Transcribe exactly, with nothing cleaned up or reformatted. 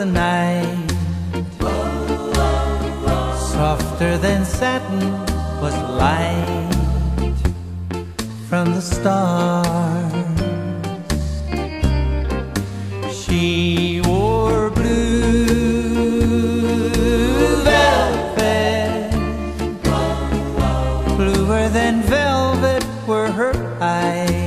the night. Softer than satin was light from the stars. She wore blue velvet, bluer than velvet were her eyes.